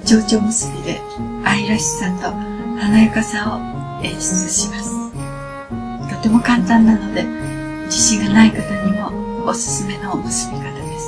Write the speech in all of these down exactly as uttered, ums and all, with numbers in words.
蝶々結びで愛らしさと華やかさを演出します。とても簡単なので、自信がない方にもおすすめの結び方です。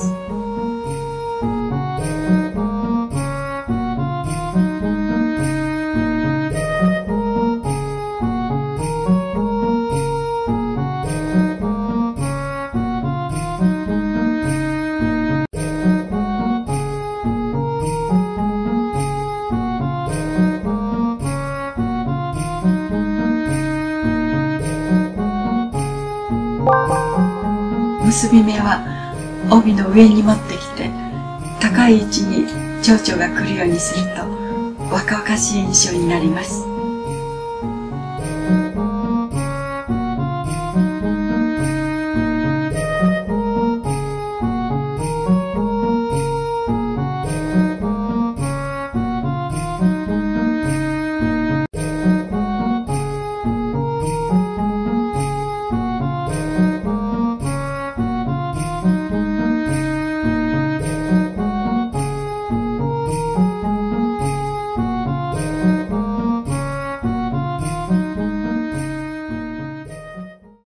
結び目は帯の上に持ってきて、高い位置に蝶々が来るようにすると若々しい印象になります。